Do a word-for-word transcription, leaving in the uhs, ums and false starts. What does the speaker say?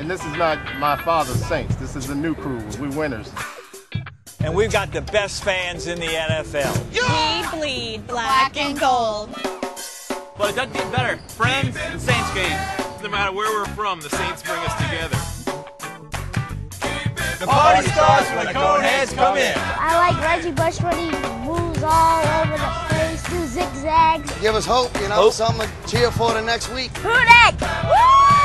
And this is not my father's Saints. This is the new crew. We winners. And we've got the best fans in the N F L. We bleed black and gold. But it doesn't get better. Friends and Saints games. No matter where we're from, the Saints bring us together. The party starts when the Coneheads come in. I like Reggie Bush when he moves all over the place, do zigzags. Give us hope, you know, hope. Something to cheer for the next week. Who that? Woo!